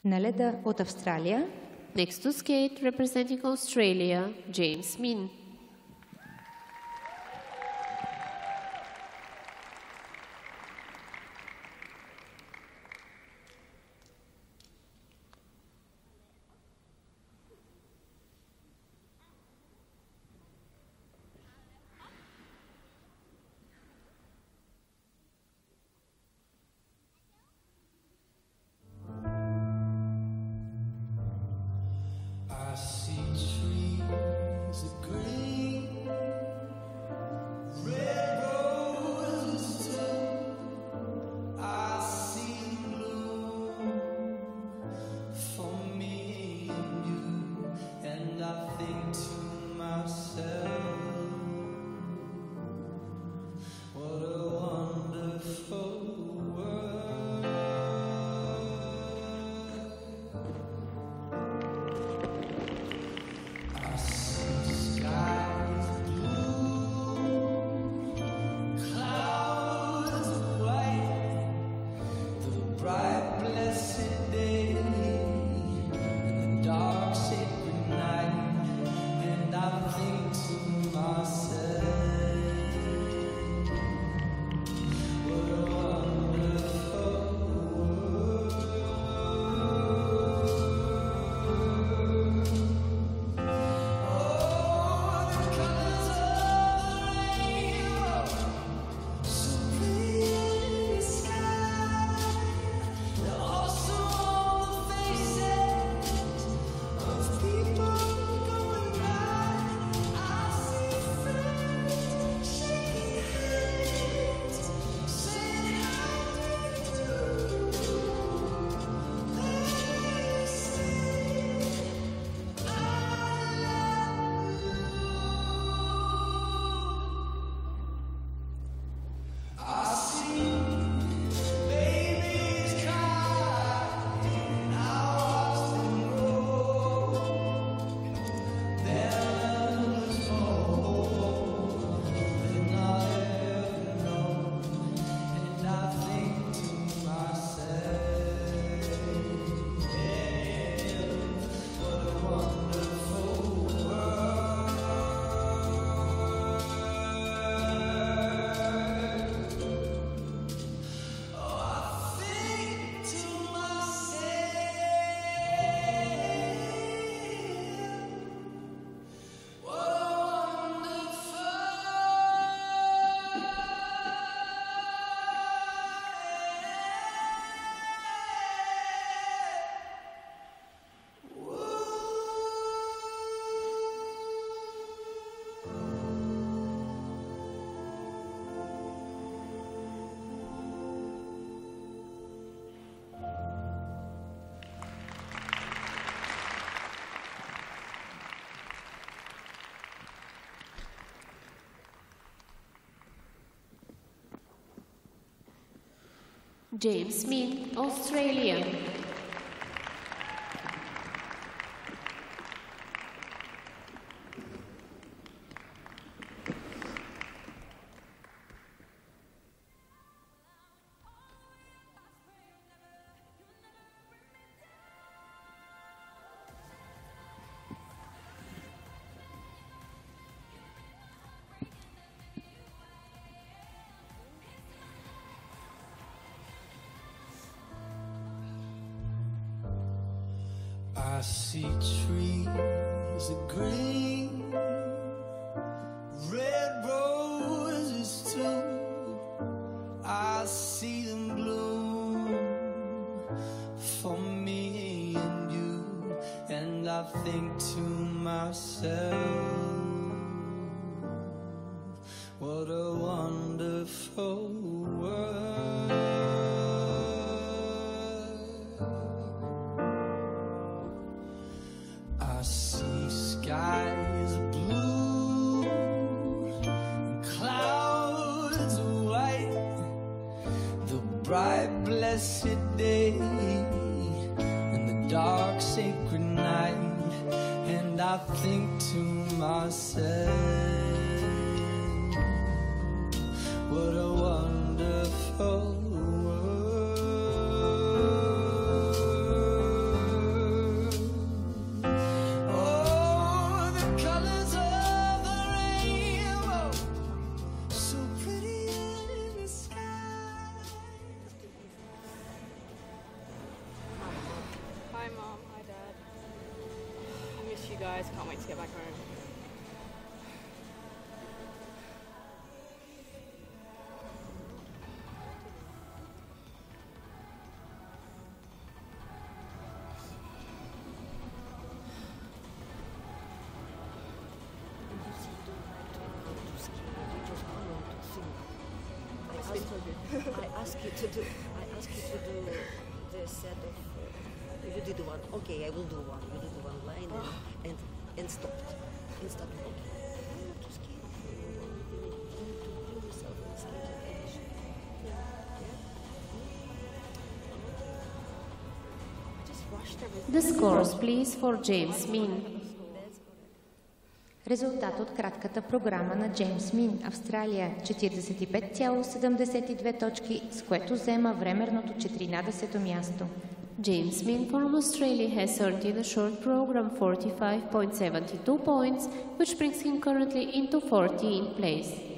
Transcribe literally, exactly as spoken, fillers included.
Наледа от Австралия. Next to skate, representing Australia, James Min. I see trees of green, red roses too. I see them bloom for me and you, and I think to myself, what a wonderful world. I see skies blue, clouds white, the bright blessed day, and the dark sacred night, and I think to myself, what a wonderful world. Oh, the colors of the rainbow, so pretty in the sky. They're also on the faces of people going by. I see friends shaking hands, saying how do you do. They say I love you. I see babies cry, and I watch them grow. Their love is more than I ever know, and I think to myself, yeah, what a wonderful world. Oh, I think to myself, what a wonderful James Min, Australia. I see trees of green, red roses too. I see them bloom for me and you, and I think to myself, what a wonderful world. I see skies blue, and clouds white, the bright blessed day, and the dark sacred night, and I think to myself, what a wonderful world. guys. Can't wait to get back home. I ask you to do. I ask you to do the set of. Uh, you did one. Okay, I will do one. You did one line and and, and stopped. And stopped. Okay. I'm not too scared. You need to bring yourself in scared condition. Yeah. Yeah. Just rushed everything. The scores, please, for James Min. Резултат от кратката програма на Джеймс Мин, Австралия, четиридесет и пет цяло седемдесет и две точки, с което взема времерното четиринадесето място. James Min from Australia has earned in the short program forty-five point seven two points, which brings him currently into fourteenth place.